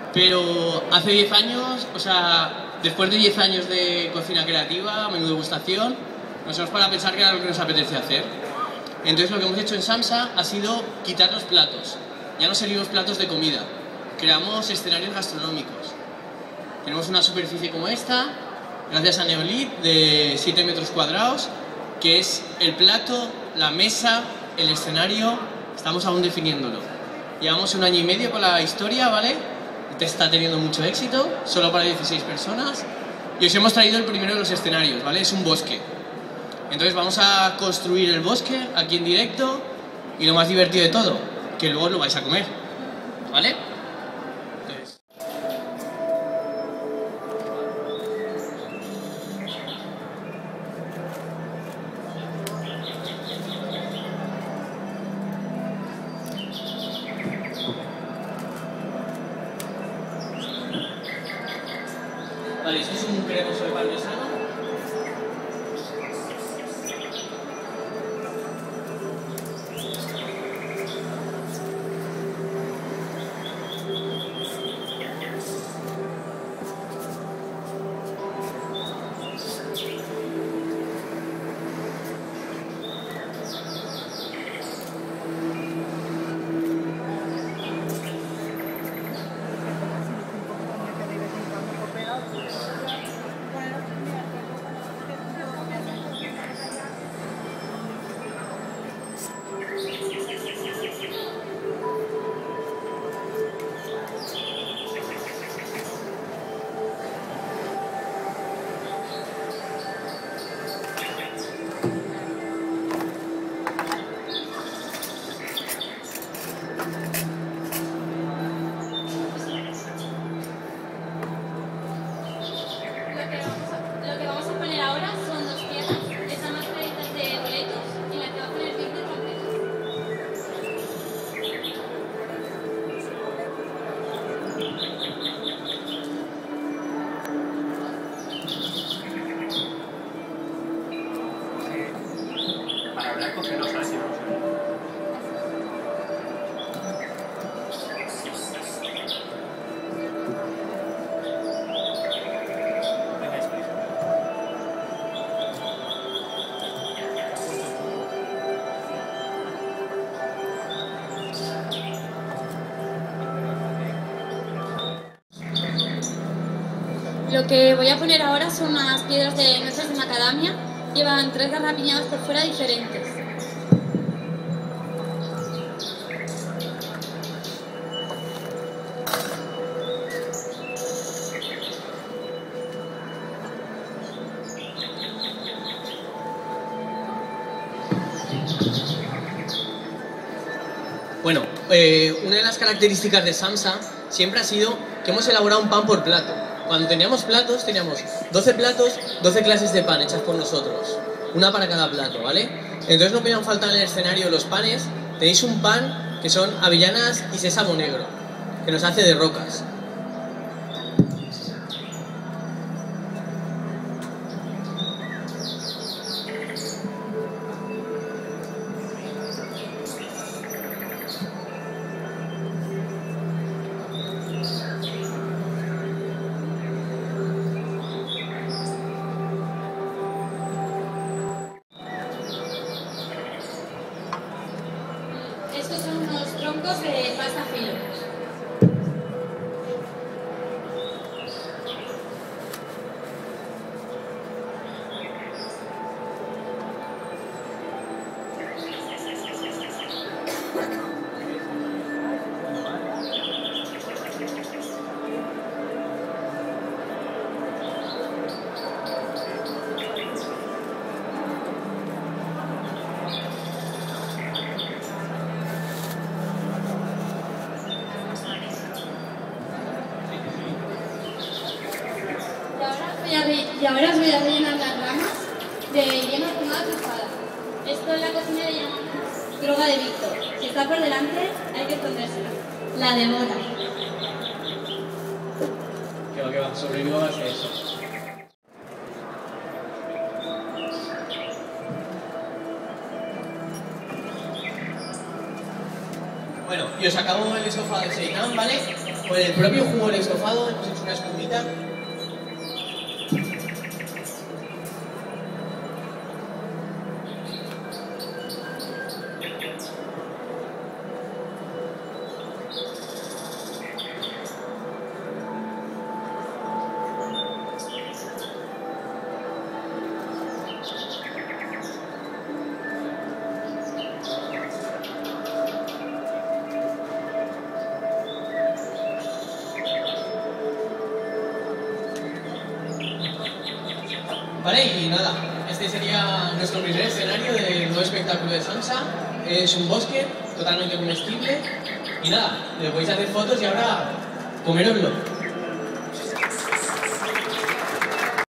Pero hace 10 años, o sea, después de 10 años de cocina creativa, menú degustación, nos hemos parado a pensar que era lo que nos apetece hacer. Entonces lo que hemos hecho en Samsa ha sido quitar los platos. Ya no servimos platos de comida, creamos escenarios gastronómicos. Tenemos una superficie como esta, gracias a Neolit, de 7 metros cuadrados, que es el plato, la mesa, el escenario, estamos aún definiéndolo. Llevamos 1 año y medio con la historia, ¿vale? Está teniendo mucho éxito, solo para 16 personas. Y os hemos traído el primero de los escenarios, ¿vale? Es un bosque. Entonces vamos a construir el bosque aquí en directo y lo más divertido de todo, que luego lo vais a comer, ¿vale? Entonces... Vale, esto es un cremoso de parmesano. Lo que vamos a poner ahora son 2 piezas, esta mascarita de boletos y la que va a poner Víctor completo. Para hablar con que no sabes si vamos a ver. Lo que voy a poner ahora son unas piedras de nueces de macadamia. Llevan 3 garrapiñadas por fuera diferentes. Bueno, una de las características de Samsa siempre ha sido que hemos elaborado un pan por plato. Cuando teníamos platos, teníamos 12 platos, 12 clases de pan hechas por nosotros. Una para cada plato, ¿vale? Entonces no podían faltar en el escenario los panes. Tenéis un pan que son avellanas y sésamo negro, que nos hace de rocas. Estos son unos troncos de pasta filo. Y ahora os voy a rellenar las ramas de yema quemada trufada. Esto en la cocina le llamamos droga de Víctor. Si está por delante, hay que escondérsela. La devora. Que va, sobrevivo a eso. Bueno, y os acabo el sofá de seitán, ¿vale? Con el propio jugo del estofado hemos hecho una espumita. Vale, y nada, este sería nuestro primer escenario del nuevo espectáculo de Sansa. Es un bosque totalmente comestible y nada, le podéis hacer fotos y ahora coméroslo.